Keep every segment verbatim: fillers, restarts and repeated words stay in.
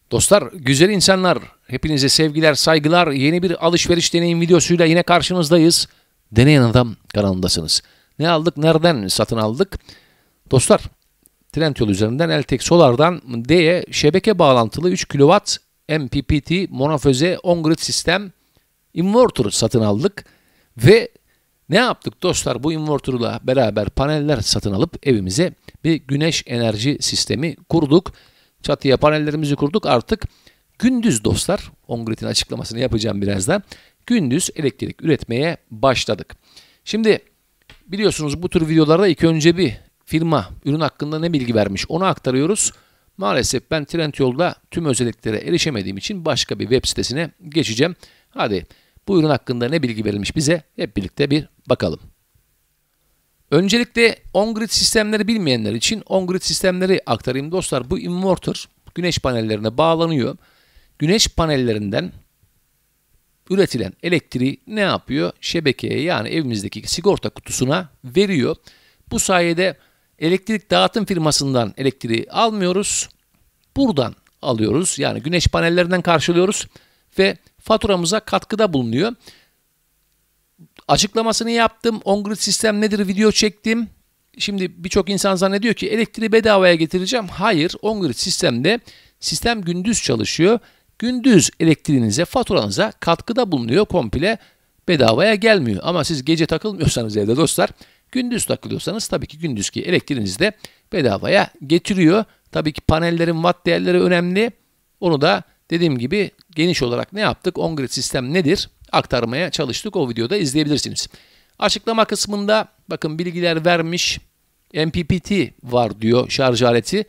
Dostlar, güzel insanlar, hepinize sevgiler, saygılar. Yeni bir alışveriş deneyim videosuyla yine karşınızdayız. Deneyen Adam kanalındasınız. Ne aldık, nereden satın aldık? Dostlar, Trendyol üzerinden Eltek Solar'dan D'ye şebeke bağlantılı üç kilowatt M P P T monofaze on-grid sistem inverter satın aldık. Ve ne yaptık dostlar? Bu inverter'la beraber paneller satın alıp evimize bir güneş enerji sistemi kurduk. Çatıya panellerimizi kurduk. Artık gündüz dostlar, on-grid'in açıklamasını yapacağım birazdan. Gündüz elektrik üretmeye başladık. Şimdi biliyorsunuz bu tür videolarda ilk önce bir firma ürün hakkında ne bilgi vermiş onu aktarıyoruz. Maalesef ben Trendyol'da tüm özelliklere erişemediğim için başka bir web sitesine geçeceğim. Hadi bu ürün hakkında ne bilgi verilmiş bize hep birlikte bir bakalım. Öncelikle on-grid sistemleri bilmeyenler için on-grid sistemleri aktarayım dostlar. Bu inverter güneş panellerine bağlanıyor. Güneş panellerinden üretilen elektriği ne yapıyor? Şebekeye, yani evimizdeki sigorta kutusuna veriyor. Bu sayede elektrik dağıtım firmasından elektriği almıyoruz. Buradan alıyoruz. Yani güneş panellerinden karşılıyoruz ve faturamıza katkıda bulunuyor. Açıklamasını yaptım. On-grid sistem nedir? Video çektim. Şimdi birçok insan zannediyor ki elektriği bedavaya getireceğim. Hayır, on-grid sistemde sistem gündüz çalışıyor. Gündüz elektriğinize, faturanıza katkıda bulunuyor. Komple bedavaya gelmiyor. Ama siz gece takılmıyorsanız evde dostlar, gündüz takılıyorsanız tabii ki gündüzki elektriğinizi de bedavaya getiriyor. Tabii ki panellerin watt değerleri önemli. Onu da dediğim gibi geniş olarak ne yaptık? On-grid sistem nedir? Aktarmaya çalıştık. O videoda izleyebilirsiniz. Açıklama kısmında bakın bilgiler vermiş. M P P T var diyor şarj aleti.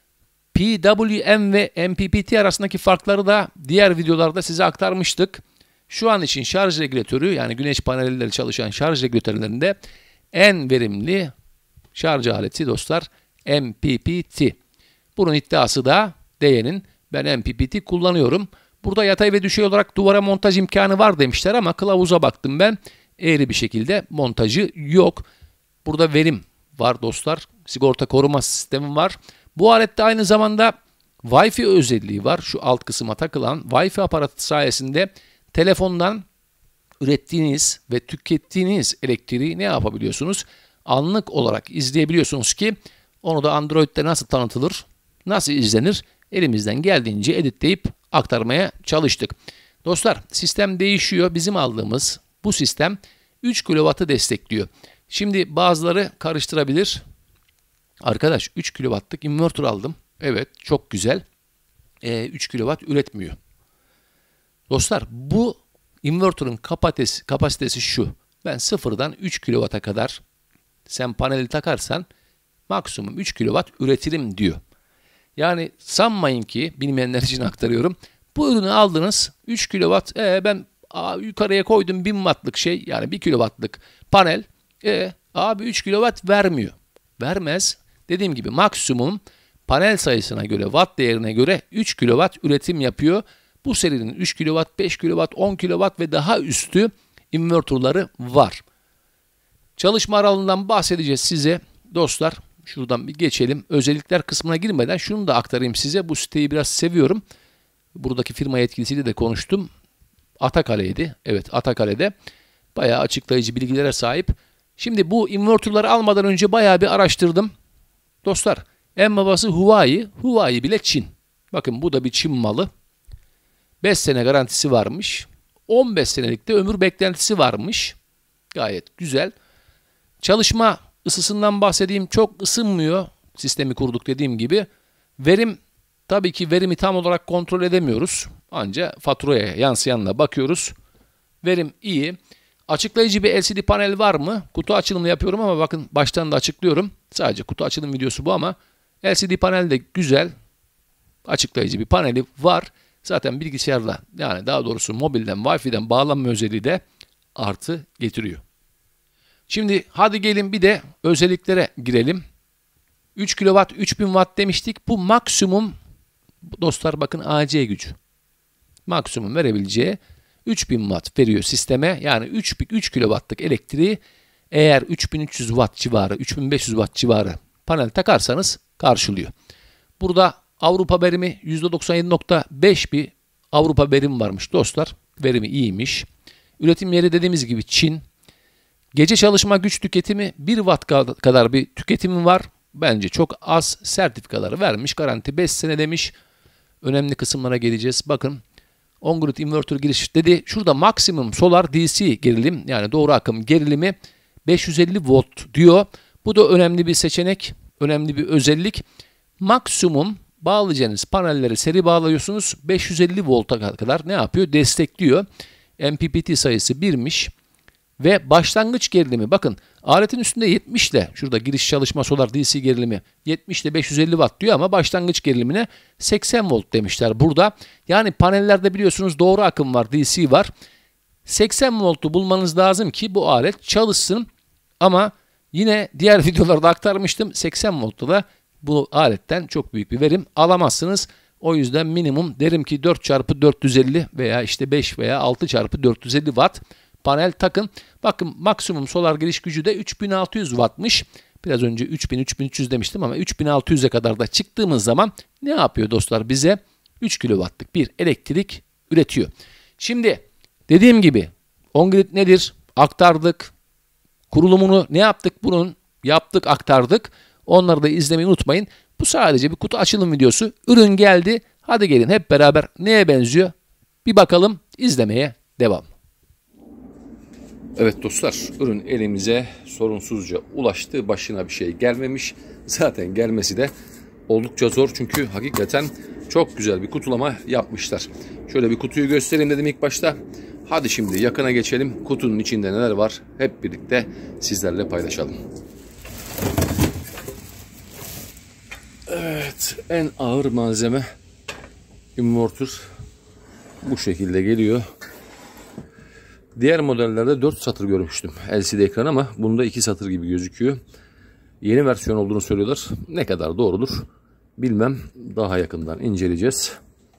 P W M ve M P P T arasındaki farkları da diğer videolarda size aktarmıştık. Şu an için şarj regülatörü, yani güneş panelleriyle çalışan şarj regülatörlerinde en verimli şarj aleti dostlar M P P T. Bunun iddiası da D'nin ben M P P T kullanıyorum. Burada yatay ve düşey olarak duvara montaj imkanı var demişler ama kılavuza baktım ben. Eğri bir şekilde montajı yok. Burada verim var dostlar. Sigorta koruma sistemi var. Bu alette aynı zamanda Wi-Fi özelliği var. Şu alt kısma takılan Wi-Fi aparatı sayesinde telefondan ürettiğiniz ve tükettiğiniz elektriği ne yapabiliyorsunuz? Anlık olarak izleyebiliyorsunuz ki onu da Android'de nasıl tanıtılır, nasıl izlenir? Elimizden geldiğince editleyip aktarmaya çalıştık. Dostlar, sistem değişiyor. Bizim aldığımız bu sistem üç kilowattı destekliyor. Şimdi bazıları karıştırabilir. Arkadaş üç kilowattlık inverter aldım. Evet, çok güzel. E, üç kilowatt üretmiyor. Dostlar, bu inverter'ın kapasitesi, kapasitesi şu. Ben sıfırdan üç kilowatta kadar sen paneli takarsan maksimum üç kilowatt üretirim diyor. Yani sanmayın ki, bilmeyenler için aktarıyorum. Bu ürünü aldınız üç kilowatt, e, ben a, yukarıya koydum bin wattlık şey, yani bir kilowattlık panel. E, abi üç kilowatt vermiyor. Vermez. Dediğim gibi maksimum panel sayısına göre, watt değerine göre üç kilowatt üretim yapıyor. Bu serinin üç kilowatt, beş kilowatt, on kilowatt ve daha üstü inverterları var. Çalışma aralığından bahsedeceğiz size dostlar. Şuradan bir geçelim. Özellikler kısmına girmeden şunu da aktarayım size. Bu siteyi biraz seviyorum. Buradaki firma yetkilisiyle de konuştum. Atakale'ydi. Evet, Atakale'de. Bayağı açıklayıcı bilgilere sahip. Şimdi bu inverterları almadan önce bayağı bir araştırdım. Dostlar, en babası Huawei. Huawei bile Çin. Bakın bu da bir Çin malı. beş sene garantisi varmış. on beş senelik de ömür beklentisi varmış. Gayet güzel. Çalışma ısısından bahsedeyim. Çok ısınmıyor. Sistemi kurduk dediğim gibi. Verim, tabii ki verimi tam olarak kontrol edemiyoruz. Ancak faturaya yansıyanla bakıyoruz. Verim iyi. Açıklayıcı bir L C D panel var mı? Kutu açılımı yapıyorum ama bakın baştan da açıklıyorum. Sadece kutu açılım videosu bu ama L C D panel de güzel. Açıklayıcı bir paneli var. Zaten bilgisayarla, yani daha doğrusu mobilden, Wi-Fi'den bağlanma özelliği de artı getiriyor. Şimdi hadi gelin bir de özelliklere girelim. üç kilowatt, üç bin watt demiştik. Bu maksimum dostlar, bakın A C gücü. Maksimum verebileceği üç bin watt veriyor sisteme. Yani üç, üç kilowattlık elektriği eğer üç bin üç yüz watt civarı, üç bin beş yüz watt civarı panel takarsanız karşılıyor. Burada Avrupa verimi yüzde doksan yedi nokta beş bir Avrupa verimi varmış dostlar. Verimi iyiymiş. Üretim yeri dediğimiz gibi Çin. Gece çalışma güç tüketimi bir watt kadar bir tüketimi var. Bence çok az. Sertifikaları vermiş. Garanti beş sene demiş. Önemli kısımlara geleceğiz. Bakın on-grid inverter giriş dedi. Şurada maksimum solar D C gerilim, yani doğru akım gerilimi beş yüz elli volt diyor. Bu da önemli bir seçenek. Önemli bir özellik. Maksimum bağlayacağınız panelleri seri bağlıyorsunuz. beş yüz elli volta kadar ne yapıyor? Destekliyor. M P P T sayısı birmiş. Ve başlangıç gerilimi, bakın aletin üstünde yetmiş ile, şurada giriş çalışma solar D C gerilimi yetmiş ile beş yüz elli watt diyor ama başlangıç gerilimine seksen volt demişler burada. Yani panellerde biliyorsunuz doğru akım var, D C var. seksen voltu bulmanız lazım ki bu alet çalışsın. Ama yine diğer videolarda aktarmıştım, seksen voltta da bu aletten çok büyük bir verim alamazsınız. O yüzden minimum derim ki dört çarpı dört yüz elli veya işte beş veya altı çarpı dört yüz elli watt panel takın. Bakın maksimum solar giriş gücü de üç bin altı yüz wattmış. Biraz önce üç bin üç bin üç yüz demiştim ama üç bin altı yüze kadar da çıktığımız zaman ne yapıyor dostlar? Bize üç kilowattlık bir elektrik üretiyor. Şimdi dediğim gibi on-grid nedir? Aktardık. Kurulumunu ne yaptık? Bunun yaptık, aktardık. Onları da izlemeyi unutmayın. Bu sadece bir kutu açılım videosu. Ürün geldi. Hadi gelin hep beraber neye benziyor? Bir bakalım, izlemeye devam. Evet dostlar, ürün elimize sorunsuzca ulaştı. Başına bir şey gelmemiş. Zaten gelmesi de oldukça zor çünkü hakikaten çok güzel bir kutulama yapmışlar. Şöyle bir kutuyu göstereyim dedim ilk başta. Hadi şimdi yakına geçelim. Kutunun içinde neler var hep birlikte sizlerle paylaşalım. Evet, en ağır malzeme inverter bu şekilde geliyor. Diğer modellerde dört satır görmüştüm L C D ekran ama bunda iki satır gibi gözüküyor. Yeni versiyon olduğunu söylüyorlar. Ne kadar doğrudur bilmem. Daha yakından inceleyeceğiz.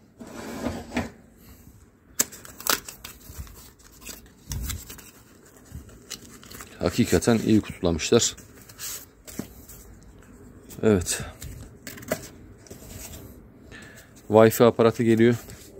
Hakikaten iyi kutulamışlar. Evet. Wi-Fi aparatı geliyor.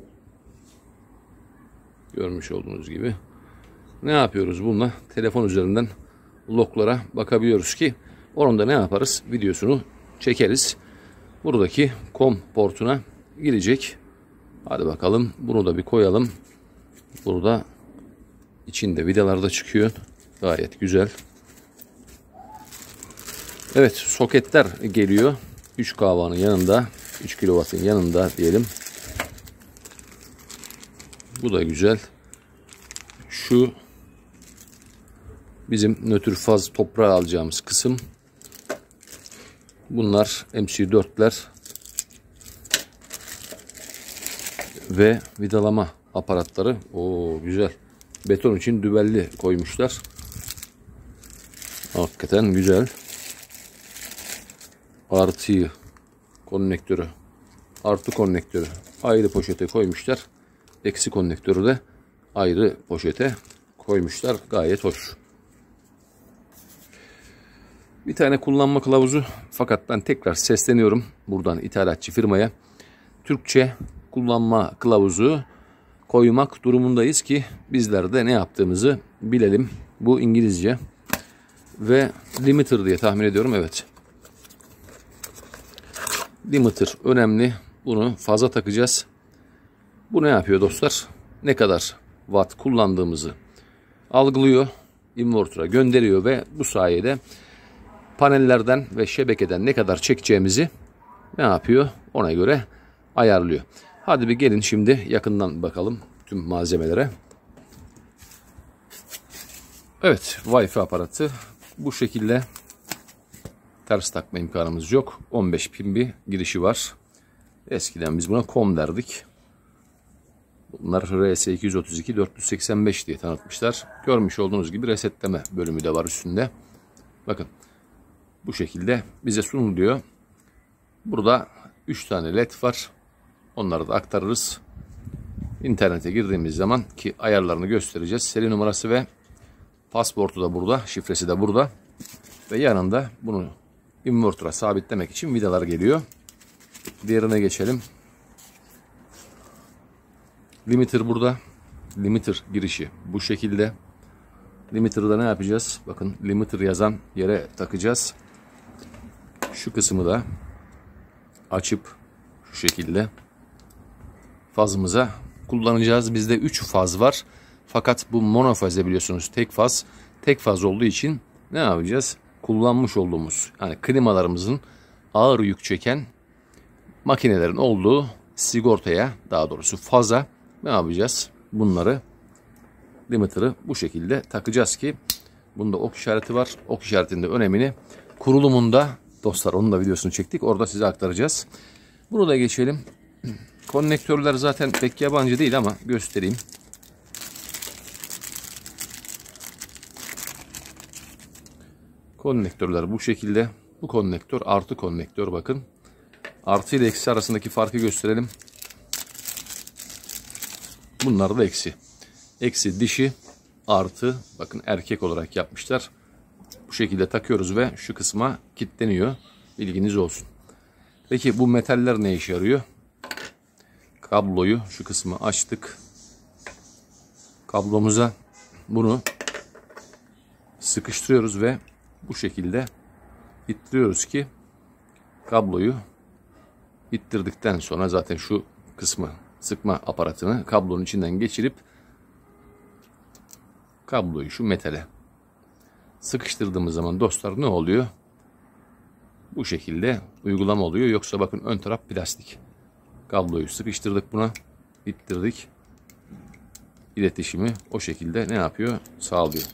Görmüş olduğunuz gibi. Ne yapıyoruz bununla? Telefon üzerinden loglara bakabiliyoruz ki onun da ne yaparız? Videosunu çekeriz. Buradaki COM portuna girecek. Hadi bakalım. Bunu da bir koyalım. Burada içinde vidalar da çıkıyor. Gayet güzel. Evet, soketler geliyor. üç kahvanın yanında, üç kilowattın yanında diyelim. Bu da güzel. Şu bizim nötr faz toprağı alacağımız kısım. Bunlar M C dörtler ve vidalama aparatları. Oo güzel. Beton için dübelli koymuşlar. Hakikaten güzel. Artıyı konnektörü, artı konnektörü ayrı poşete koymuşlar. Eksi konnektörü de ayrı poşete koymuşlar. Gayet hoş. Bir tane kullanma kılavuzu, fakat ben tekrar sesleniyorum buradan ithalatçı firmaya. Türkçe kullanma kılavuzu koymak durumundayız ki bizler de ne yaptığımızı bilelim. Bu İngilizce ve limiter diye tahmin ediyorum. Evet. Limiter önemli. Bunu faza takacağız. Bu ne yapıyor dostlar? Ne kadar watt kullandığımızı algılıyor, inverter'a gönderiyor ve bu sayede panellerden ve şebekeden ne kadar çekeceğimizi ne yapıyor? Ona göre ayarlıyor. Hadi bir gelin şimdi yakından bakalım tüm malzemelere. Evet, Wi-Fi aparatı bu şekilde. Ters takma imkanımız yok. on beş pin bir girişi var. Eskiden biz buna COM derdik. Bunlar R S iki yüz otuz iki dört yüz seksen beş diye tanıtmışlar. Görmüş olduğunuz gibi resetleme bölümü de var üstünde. Bakın bu şekilde bize sunuluyor. Burada üç tane led var. Onları da aktarırız. İnternete girdiğimiz zaman ki ayarlarını göstereceğiz. Seri numarası ve pasportu da burada. Şifresi de burada. Ve yanında bunu inverter'a sabitlemek için vidalar geliyor. Diğerine geçelim. Limiter burada. Limiter girişi bu şekilde. Limiter'da ne yapacağız? Bakın limiter yazan yere takacağız. Şu kısmı da açıp şu şekilde fazımıza kullanacağız. Bizde üç faz var. Fakat bu monofaze biliyorsunuz tek faz. Tek faz olduğu için ne yapacağız? Kullanmış olduğumuz yani klimalarımızın ağır yük çeken makinelerin olduğu sigortaya, daha doğrusu faza ne yapacağız? Bunları limiter'ı bu şekilde takacağız ki bunda ok işareti var. Ok işaretinde önemini kurulumunda dostlar onun da videosunu çektik. Orada size aktaracağız. Bunu da geçelim. Konnektörler zaten pek yabancı değil ama göstereyim. Konnektörler bu şekilde. Bu konnektör artı konnektör bakın. Artı ile eksi arasındaki farkı gösterelim. Bunlar da eksi. Eksi dişi, artı bakın erkek olarak yapmışlar. Bu şekilde takıyoruz ve şu kısma kilitleniyor. Bilginiz olsun. Peki bu metaller ne işe yarıyor? Kabloyu şu kısmı açtık. Kablomuza bunu sıkıştırıyoruz ve bu şekilde ittiriyoruz ki kabloyu ittirdikten sonra zaten şu kısmı sıkma aparatını kablonun içinden geçirip kabloyu şu metale sıkıştırdığımız zaman dostlar ne oluyor? Bu şekilde uygulama oluyor. Yoksa bakın ön taraf plastik. Kabloyu sıkıştırdık buna. İttirdik. İletişimi o şekilde ne yapıyor? Sağlıyor.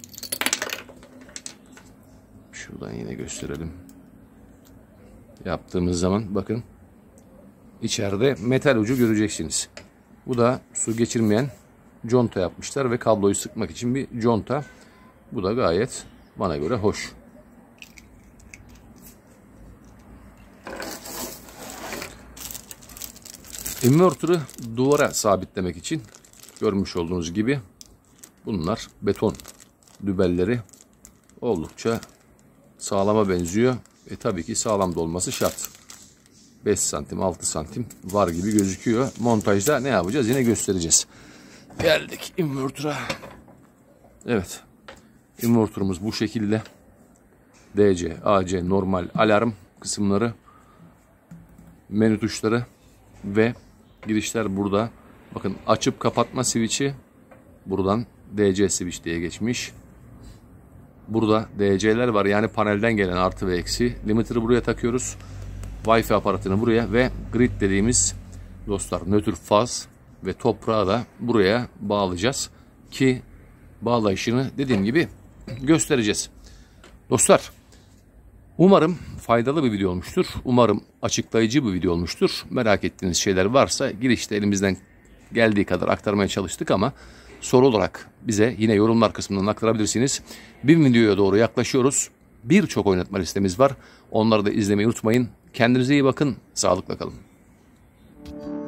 Şuradan yine gösterelim. Yaptığımız zaman bakın içeride metal ucu göreceksiniz. Bu da su geçirmeyen conta yapmışlar ve kabloyu sıkmak için bir conta. Bu da gayet bana göre hoş. Inverter'ı duvara sabitlemek için görmüş olduğunuz gibi bunlar beton dübelleri oldukça sağlama benziyor. E tabii ki sağlam da olması şart. beş santim altı santim var gibi gözüküyor. Montajda ne yapacağız yine göstereceğiz. Geldik inverter'a. Evet. Inverter'ımız bu şekilde. D C, A C, normal alarm kısımları, menü tuşları ve girişler burada. Bakın açıp kapatma switch'i buradan D C switch diye geçmiş. Burada D C'ler var yani panelden gelen artı ve eksi. Limiter'ı buraya takıyoruz. Wi-Fi aparatını buraya ve grid dediğimiz dostlar nötr faz ve toprağı da buraya bağlayacağız ki bağlayışını dediğim gibi göstereceğiz. Dostlar umarım faydalı bir video olmuştur. Umarım açıklayıcı bir video olmuştur. Merak ettiğiniz şeyler varsa girişte elimizden geldiği kadar aktarmaya çalıştık ama soru olarak bize yine yorumlar kısmından aktarabilirsiniz. Bir videoya doğru yaklaşıyoruz. Birçok oynatma listemiz var. Onları da izlemeyi unutmayın. Kendinize iyi bakın. Sağlıkla kalın.